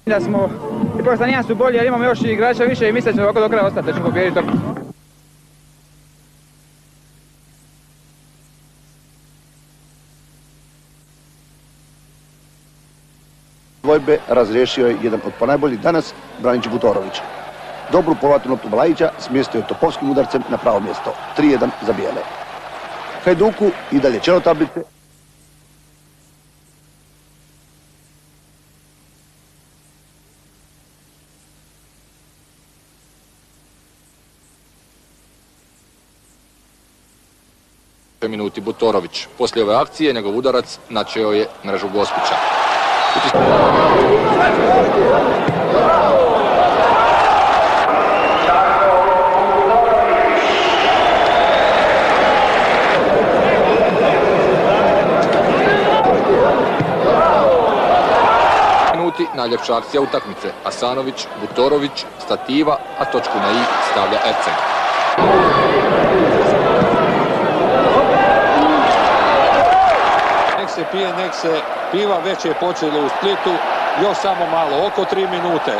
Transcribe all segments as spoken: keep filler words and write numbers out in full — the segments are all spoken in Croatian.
Da smo, ipak sa nijedan su bolji, ali imamo još i igrača više i mislim da ćemo ovako do kraja ostati, da ćemo pobijediti to. Dvojbe razriješio je jedan od ponajboljih danas, Branić Butorović. Dobru povratnu loptu Balajića smjestio je topovskim udarcem na pravo mjesto. tri jedan za bijele. Hajduku i dalje čelo tablice. Minuti Butorović. Poslije ove akcije njegov udarac načeo je mrežu Gospića. Minuti najljepša akcija utakmice. Asanović, Butorović, stativa, a točku na i stavlja Erceg. Nek se pije, nek se piva, već je počelo u Splitu, još samo malo, oko tri minute.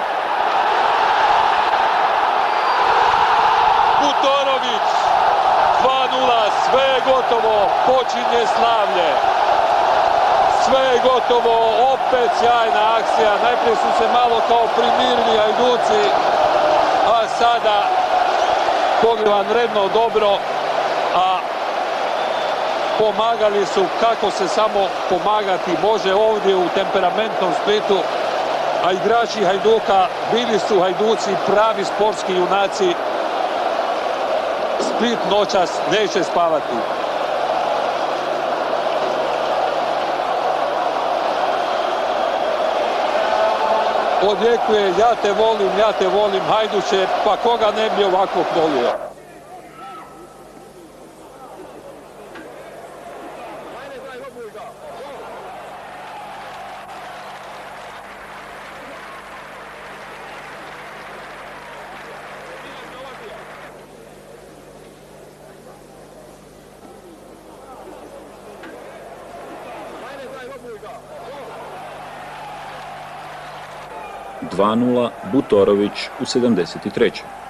Butorović, dva nula, sve je gotovo, počinje slavlje. Sve je gotovo, opet sjajna akcija, najprije su se malo kao primirili Hajduci, a sada pogledan redno dobro, a pomagali su kako se samo pomagati može ovdje u temperamentnom Splitu, a igrači Hajduka bili su Hajduci pravi sportski junaci. Split noćas neće spavati. Odjekuje ja te volim, ja te volim Hajduče, pa koga ne bi ovako volio. dva nula Butorović u sedamdeset trećoj